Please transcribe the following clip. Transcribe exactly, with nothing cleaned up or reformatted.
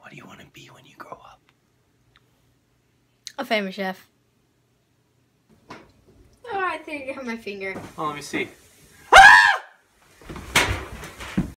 What do you want to be when you grow up? A famous chef. Oh, I think I have my finger. Oh, let me see.